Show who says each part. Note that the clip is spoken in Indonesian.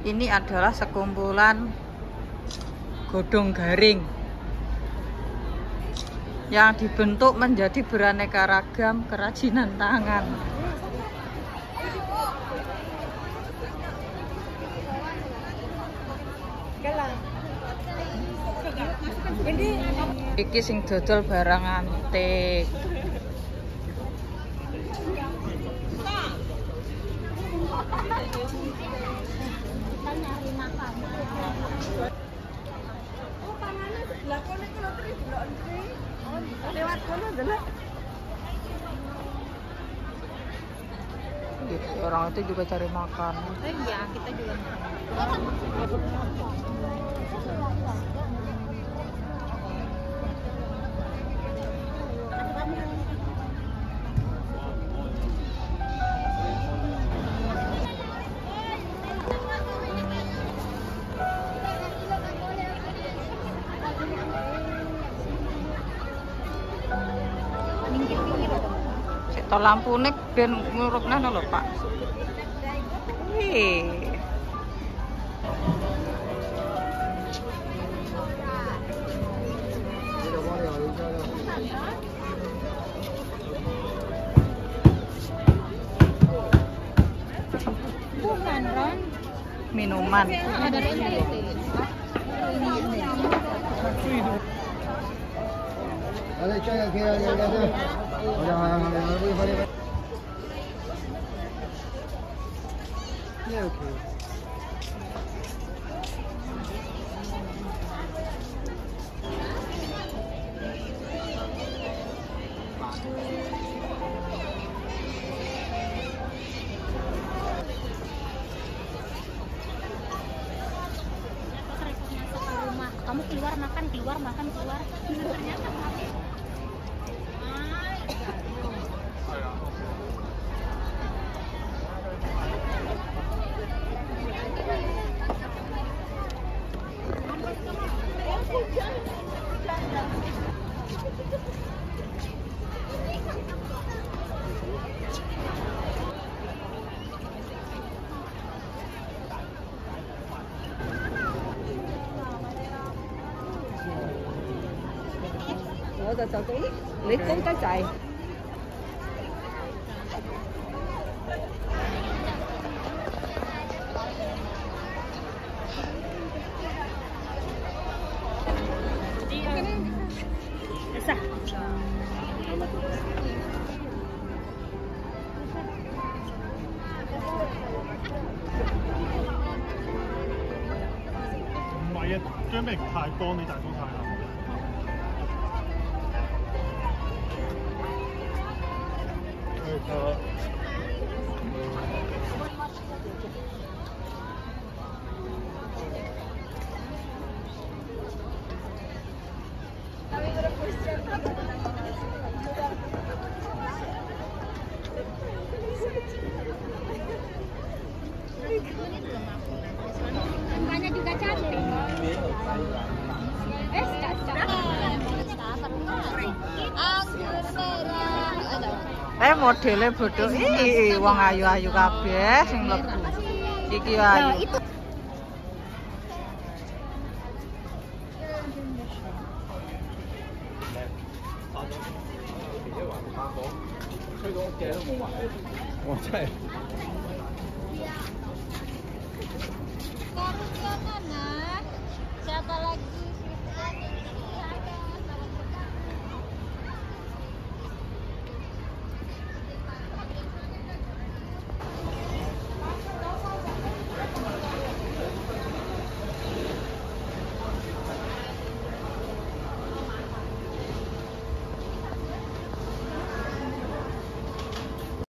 Speaker 1: Ini adalah sekumpulan godong garing yang dibentuk menjadi beraneka ragam kerajinan tangan. Iki sing dodol barang antik.
Speaker 2: Kita nyari makanan. Oh, panganan sebelah kono iki lho, Tri, delok Tri. Oh, lewat kono delok.
Speaker 1: Orang itu juga cari makan.
Speaker 2: Iya, kita juga.
Speaker 1: Sik lampune ben ngurupna lho, Pak. Minuman.
Speaker 2: Kamu keluar makan, keluar makan, keluar. Ternyata
Speaker 1: 就俾你公雞仔。
Speaker 3: 唔係啊，張明太乾，你大都太冷。
Speaker 2: Mukanya juga cantik. Cakep. Anggur merah.
Speaker 1: Modele bodoh. Wong ayu-ayu kabeh sing mlebu. Iki ayu.
Speaker 2: Karusnya mana? Siapa lagi?